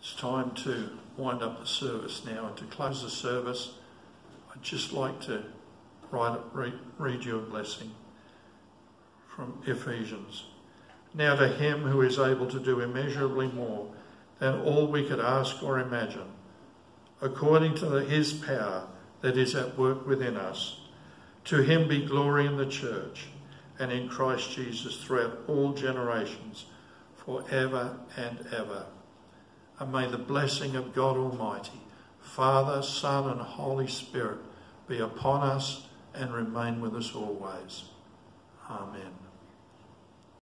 It's time to wind up the service now, and to close the service, I'd just like to read you a blessing from Ephesians. Now to him who is able to do immeasurably more than all we could ask or imagine, according to his power that is at work within us, to him be glory in the church and in Christ Jesus throughout all generations, forever and ever. And may the blessing of God Almighty, Father, Son and Holy Spirit be upon us and remain with us always. Amen.